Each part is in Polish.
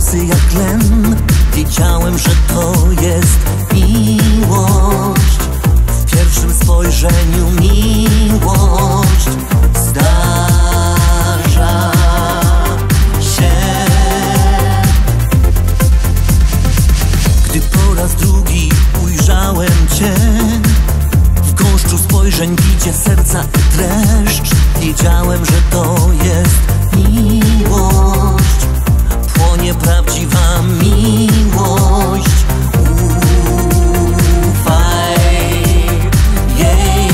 włosy jak len. Wiedziałem, że to jest miłość. W pierwszym spojrzeniu miłość zdarza się. Gdy po raz drugi ujrzałem Cię, w gąszczu spojrzeń bicie serca i dreszcz. Wiedziałem, że to jest miłość. Płonie prawdziwa miłość. Ufaj jej.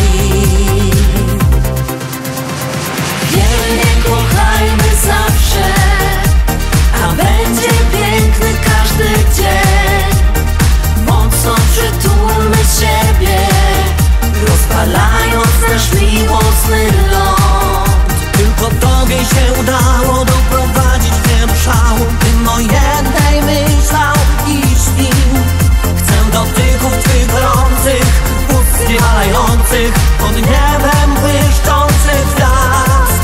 Wiernie kochajmy zawsze, a będzie piękny każdy dzień. Mocno przytulmy siebie, rozpalając nasz miłosny ląd. Tylko Tobie się udało doprowadzić mnie do szału. Tym o jednej myślał i śpił. Chcę dotyków Twych gorących, ust zniewalających, pod niebem błyszczących gwiazd.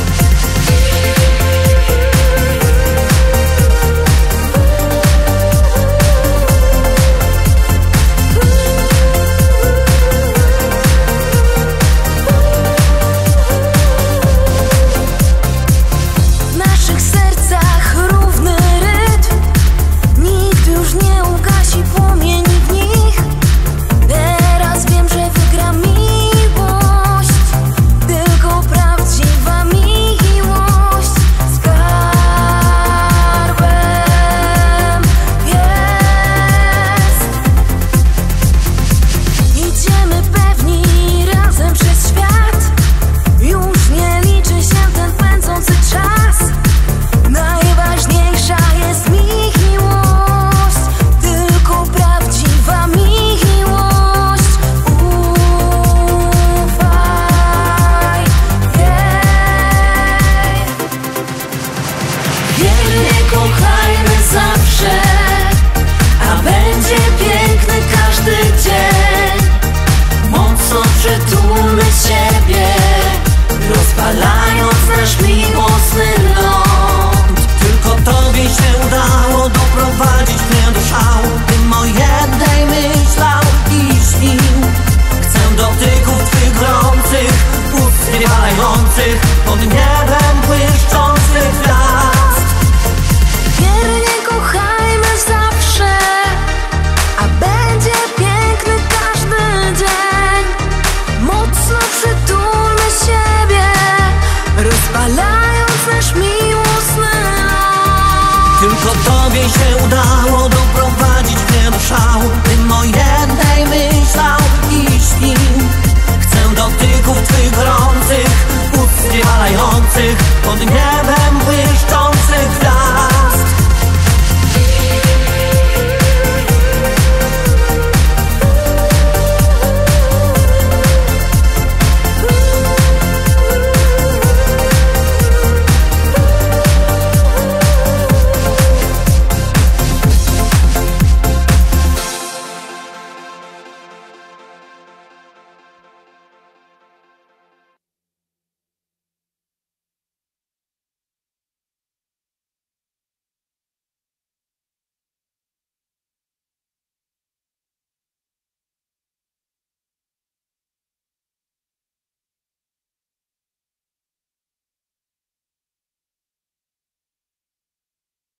Pod niebem błyszczących gwiazd. Wiernie kochajmy zawsze, a będzie piękny każdy dzień. Mocno przytulmy siebie, rozpalając nasz miłosny ląd. Tylko Tobie się udało doprowadzić mnie do szału. Tym o jednej myślał i śpił. Chcę dotyków Twych gorących, ust zniewalających, pod niebem